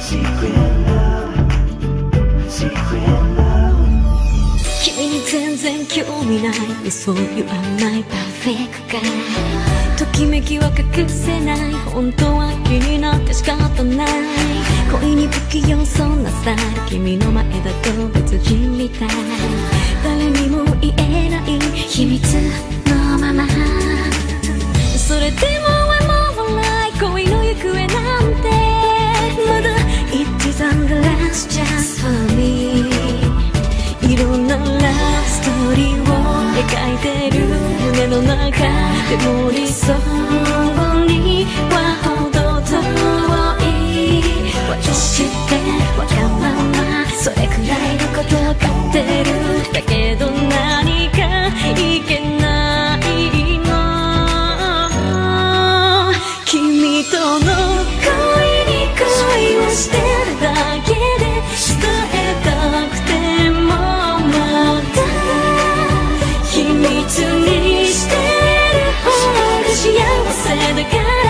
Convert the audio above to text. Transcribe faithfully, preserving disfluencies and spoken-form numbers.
君に全然興味ない、そういう甘いパーフェクトがときめきは隠せない、本当は気になって仕方ない、恋に不器用そうなスタイル、君の前だと別人みたい、誰にも言えない秘密のまま、それでも笑わない恋の行方なんて、まだ It isn't the last chance for me、 いろんなラブストーリーを描いてる胸の中でも理想にはほど遠い、私ってわがまま、それくらいのことわかってる、だけど何かいけないの、君との恋に恋をしてるだけで伝えたくてもまた秘密にしてる方が幸せだから